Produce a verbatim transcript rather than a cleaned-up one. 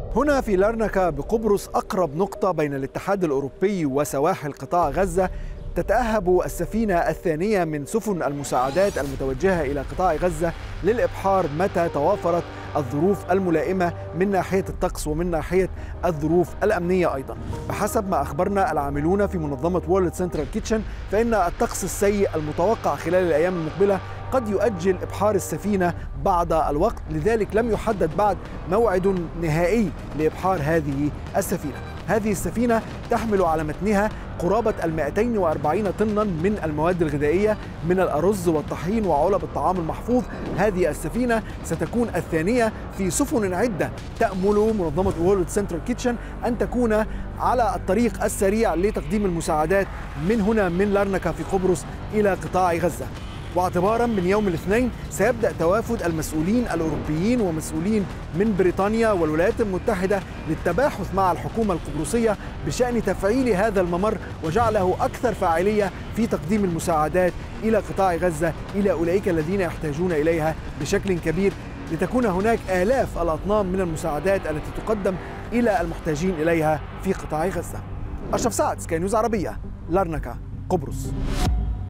هنا في لارنكا بقبرص، أقرب نقطة بين الاتحاد الأوروبي وسواحل قطاع غزة، تتأهب السفينة الثانية من سفن المساعدات المتوجهة إلى قطاع غزة للإبحار متى توافرت الظروف الملائمة من ناحية الطقس ومن ناحية الظروف الأمنية أيضا. بحسب ما أخبرنا العاملون في منظمة وورلد سنترال كيتشن، فإن الطقس السيء المتوقع خلال الأيام المقبلة قد يؤجل إبحار السفينة بعض الوقت، لذلك لم يحدد بعد موعد نهائي لإبحار هذه السفينة. هذه السفينة تحمل على متنها قرابة المائتين وأربعين طنا من المواد الغذائية، من الأرز والطحين وعلب الطعام المحفوظ. هذه السفينة ستكون الثانية في سفن عدة تأمل منظمة وورلد سنترال كيتشن أن تكون على الطريق السريع لتقديم المساعدات من هنا من لارنكا في قبرص إلى قطاع غزة. واعتبارا من يوم الاثنين سيبدأ توافد المسؤولين الأوروبيين ومسؤولين من بريطانيا والولايات المتحدة للتباحث مع الحكومة القبرصية بشأن تفعيل هذا الممر وجعله أكثر فاعلية في تقديم المساعدات إلى قطاع غزة، إلى أولئك الذين يحتاجون إليها بشكل كبير، لتكون هناك آلاف الأطنان من المساعدات التي تقدم إلى المحتاجين إليها في قطاع غزة. أشرف سعد، سكاي نيوز عربية، لارنكا، قبرص.